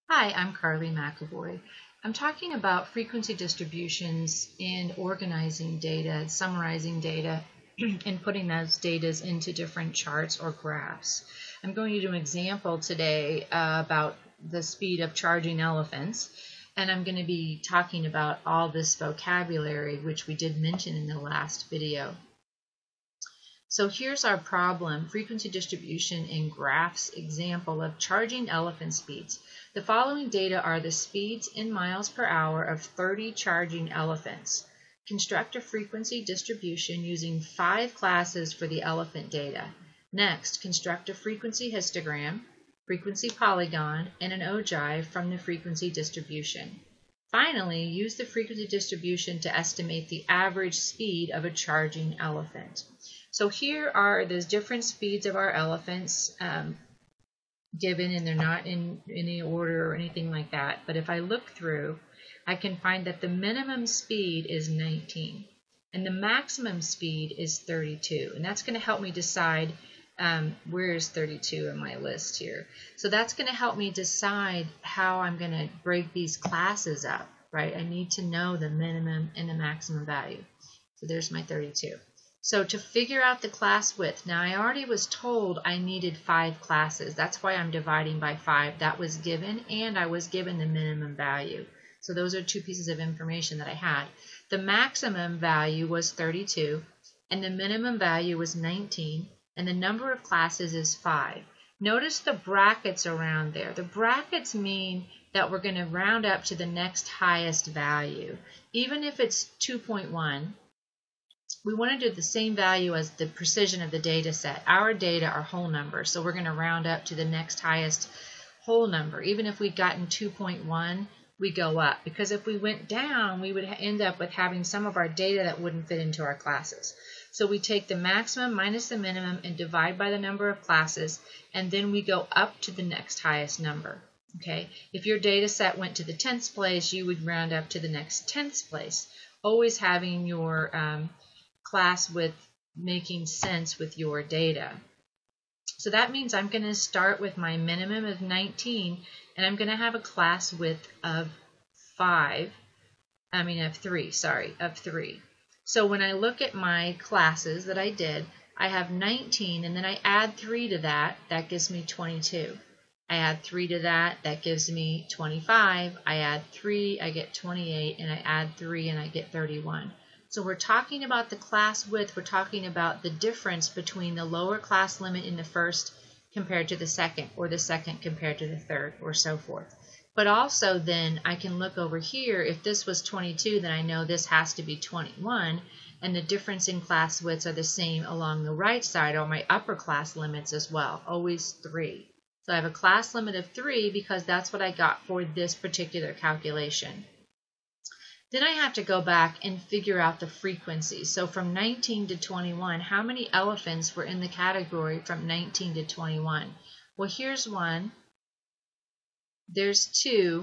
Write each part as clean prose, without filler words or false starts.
Hi, I'm Carly McAvoy. I'm talking about frequency distributions and organizing data, summarizing data, and putting those data into different charts or graphs. I'm going to do an example today about the speed of charging elephants, and I'm going to be talking about all this vocabulary, which we did mention in the last video. So here's our problem, frequency distribution in graphs example of charging elephant speeds. The following data are the speeds in miles per hour of 30 charging elephants. Construct a frequency distribution using 5 classes for the elephant data. Next, construct a frequency histogram, frequency polygon, and an ogive from the frequency distribution. Finally, use the frequency distribution to estimate the average speed of a charging elephant. So here are the different speeds of our elephants given, and they're not in any order or anything like that. But if I look through, I can find that the minimum speed is 19 and the maximum speed is 32. And that's going to help me decide where is 32 in my list here. So that's going to help me decide how I'm going to break these classes up, right? I need to know the minimum and the maximum value. So there's my 32. So to figure out the class width, now I already was told I needed 5 classes. That's why I'm dividing by 5. That was given, and I was given the minimum value. So those are 2 pieces of information that I had. The maximum value was 32, and the minimum value was 19, and the number of classes is 5. Notice the brackets around there. The brackets mean that we're going to round up to the next highest value. Even if it's 2.1, we want to do the same value as the precision of the data set. Our data are whole numbers, so we're going to round up to the next highest whole number. Even if we'd gotten 2.1, we go up, because if we went down, we would end up with having some of our data that wouldn't fit into our classes. So we take the maximum minus the minimum and divide by the number of classes, and then we go up to the next highest number. Okay? If your data set went to the 10th place, you would round up to the next 10th place, always having your class width making sense with your data. So that means I'm going to start with my minimum of 19, and I'm going to have a class width of 3. So when I look at my classes that I did, I have 19, and then I add 3 to that, that gives me 22. I add 3 to that, that gives me 25. I add 3, I get 28, and I add 3, and I get 31. So we're talking about the class width, we're talking about the difference between the lower class limit in the first compared to the second, or the second compared to the third, or so forth. But also then I can look over here, if this was 22, then I know this has to be 21, and the difference in class widths are the same along the right side, or my upper class limits as well, always 3. So I have a class limit of 3 because that's what I got for this particular calculation. Then I have to go back and figure out the frequency. So from 19 to 21, how many elephants were in the category from 19 to 21? Well, here's 1. There's 2.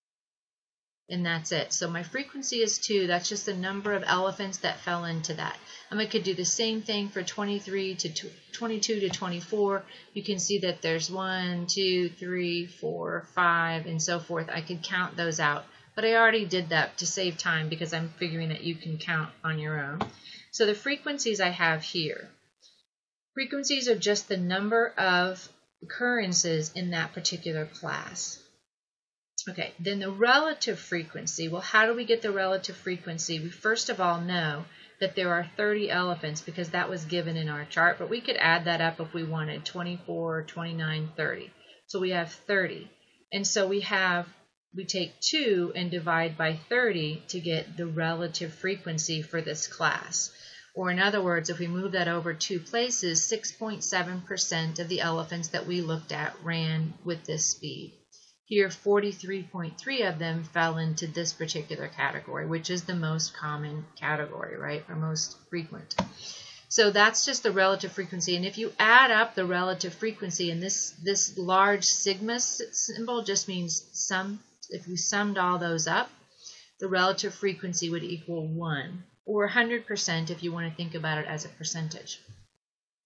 And that's it. So my frequency is 2. That's just the number of elephants that fell into that. I could do the same thing for 23 to 22 to 24. You can see that there's 1, 2, 3, 4, 5, and so forth. I could count those out. But I already did that to save time because I'm figuring that you can count on your own. So the frequencies I have here. Frequencies are just the number of occurrences in that particular class. Okay, then the relative frequency. Well, how do we get the relative frequency? We first of all know that there are 30 elephants because that was given in our chart, but we could add that up if we wanted, 24, 29, 30. So we have 30. And so we take 2 and divide by 30 to get the relative frequency for this class. Or in other words, if we move that over 2 places, 6.7% of the elephants that we looked at ran with this speed. Here, 43.3 of them fell into this particular category, which is the most common category, right, or most frequent. So that's just the relative frequency. And if you add up the relative frequency, and this large sigma symbol just means sum. If we summed all those up, the relative frequency would equal 1, or 100% if you want to think about it as a percentage.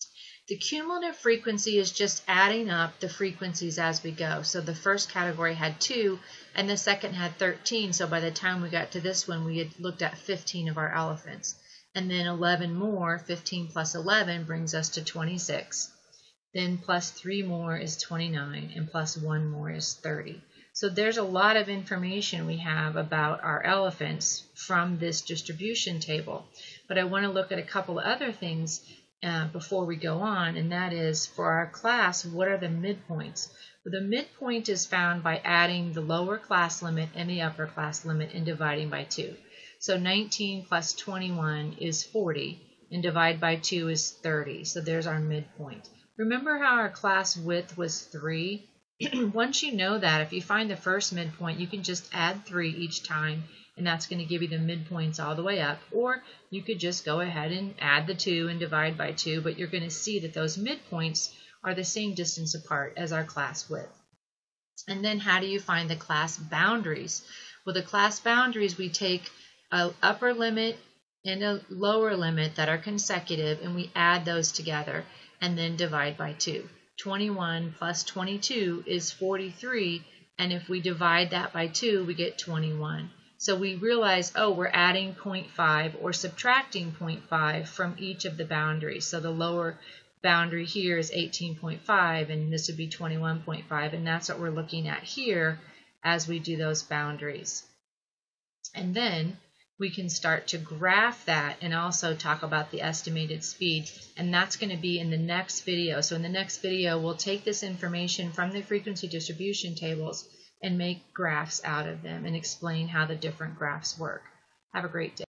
The cumulative frequency is just adding up the frequencies as we go. So the first category had 2 and the second had 13. So by the time we got to this one, we had looked at 15 of our elephants. And then 11 more, 15 plus 11 brings us to 26. Then plus 3 more is 29, and plus 1 more is 30. So there's a lot of information we have about our elephants from this distribution table. But I want to look at a couple of other things before we go on, and that is, for our class, what are the midpoints? Well, the midpoint is found by adding the lower class limit and the upper class limit and dividing by 2. So 19 plus 21 is 40, and divide by 2 is 30. So there's our midpoint. Remember how our class width was 3? Once you know that, if you find the first midpoint, you can just add 3 each time, and that's going to give you the midpoints all the way up. Or you could just go ahead and add the 2 and divide by 2, but you're going to see that those midpoints are the same distance apart as our class width. And then how do you find the class boundaries? Well, the class boundaries, we take an upper limit and a lower limit that are consecutive, and we add those together and then divide by 2. 21 plus 22 is 43, and if we divide that by 2, we get 21. So we realize, oh, we're adding 0.5 or subtracting 0.5 from each of the boundaries. So the lower boundary here is 18.5, and this would be 21.5, and that's what we're looking at here as we do those boundaries. And then we can start to graph that and also talk about the estimated speed, and that's going to be in the next video. So in the next video, we'll take this information from the frequency distribution tables and make graphs out of them and explain how the different graphs work. Have a great day.